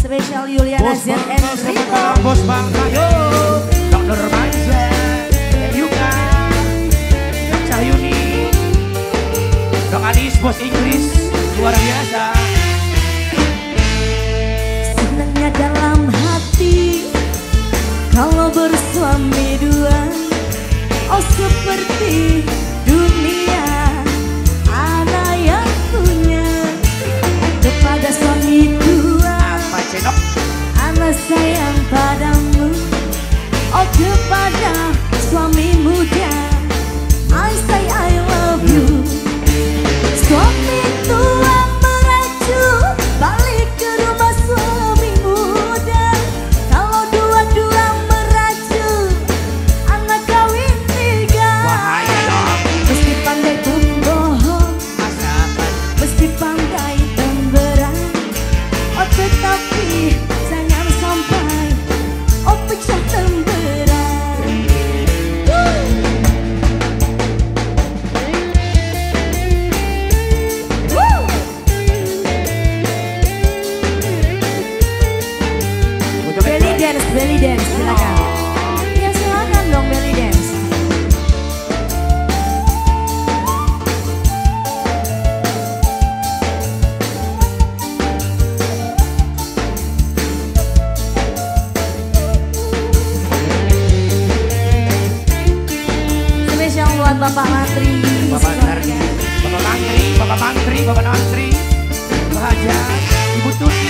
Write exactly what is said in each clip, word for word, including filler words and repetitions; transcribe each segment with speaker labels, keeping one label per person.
Speaker 1: Spesial Yuliana Z N Rico.
Speaker 2: Bos Bangka yo, Dokter Manja, Yuka, Dok Cahyuni, Dok Anis, Bos Inggris, luar biasa.
Speaker 1: Senangnya dalam hati kalau bersuami dua, oh seperti dunia ada yang punya kepada suami dua.
Speaker 2: Apa cendok?
Speaker 1: Anak sayang padamu, oh kepada suami muda, I say I love you. Suami tua meracu balik ke rumah suami muda. Kalau dua-dua meracu anak kawin tiga.
Speaker 2: Wahaya dong.
Speaker 1: Mesti pandai pembohong,
Speaker 2: Masakan.
Speaker 1: mesti pandai pemberang, oh tetapi jangan sampai oh pecah temberan. Woo! Woo!
Speaker 2: Untuk
Speaker 1: Belly dance, belly dance, silakan. Ya silakan dong belly dance. Spesial buat Bapak Mantri.
Speaker 2: Bapak Nardi, Bapak Mantri, Bapak Mantri, Bapak Mantri, Bapak Hajat, Ibu Tuti.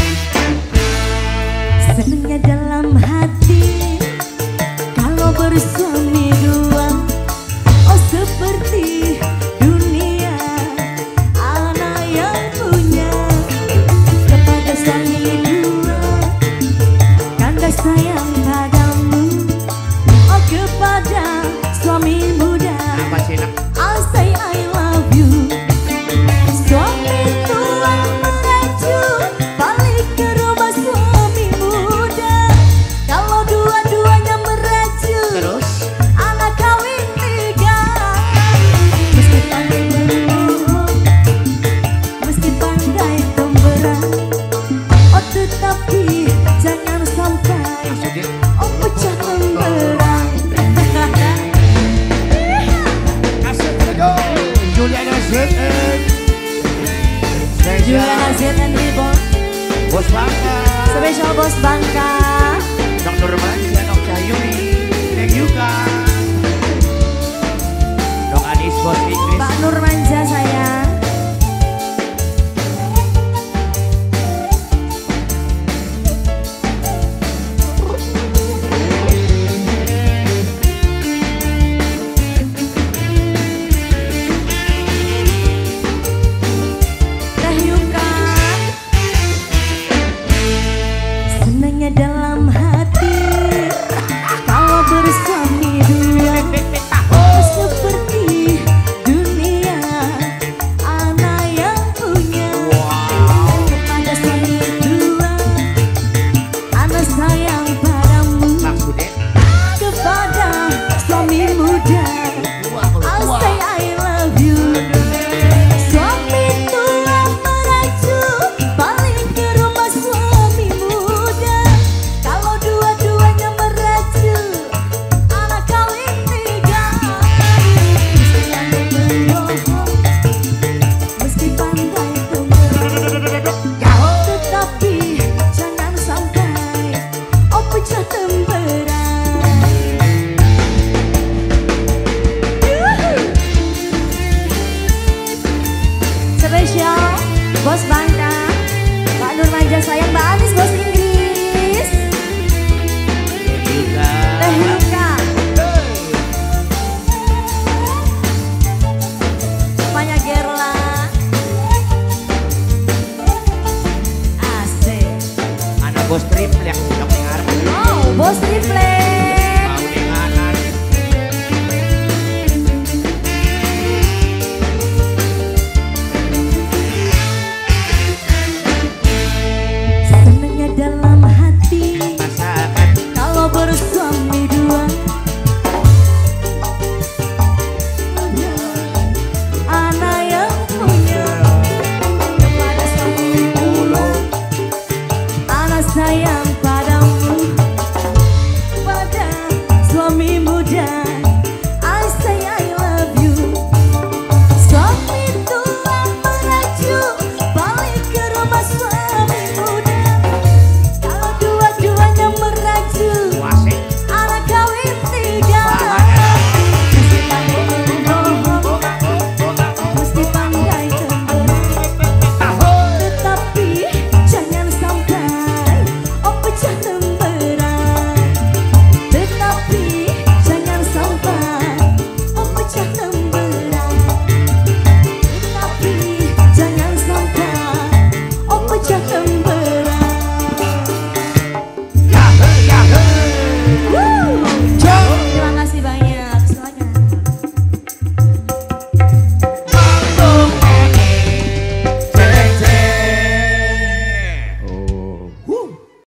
Speaker 1: Senangnya dalam hati kalau bersuami dua, oh seperti dunia anak yang punya kepada suami dua, kanda sayang padamu, oh kepada suami muda,
Speaker 2: Apa cendok?
Speaker 1: I say I love you. Suami tua meracu balik ke rumah suami muda. Kalau dua-duanya meracu
Speaker 2: Terus?
Speaker 1: anak kawin tiga. Meski pandai berbohong, meski pandai pemberang, oh tetapi jangan sampai
Speaker 2: Maksudnya?
Speaker 1: oh pecah temberang.
Speaker 2: Kasih terjo. Juliana Z N.
Speaker 1: Juliana Z N Rico.
Speaker 2: Bos Bangka.
Speaker 1: Spesial Bos Bangka.
Speaker 2: Dokter Manja, Dok Cahyuni, Neng Yuka, Dok Anis, Bos Inggris.
Speaker 1: Pak Nur Manja sayang. Teh Yuka. Senangnya dalam hati kalau bersuami dua, oh seperti dunia anak yang punya kepada suami dua, anak sayang padamu,
Speaker 2: Maksudnya?
Speaker 1: kepada suami muda, I say I love you. Suami tua meracu balik ke rumah suami muda. Kalau dua-duanya meracu anak kawin tiga. Meski pandai berbohong, meski pandai pemberang, tetapi jangan sampai oh pecah temberang. Spesial Bos Bangka, Pak Nur Manja sayang, Mbak Anis Bos Inggris,
Speaker 2: Neng Yuka.
Speaker 1: Teh Yuka, Papanya Gerla, asik.
Speaker 2: Anak Bos Triplek.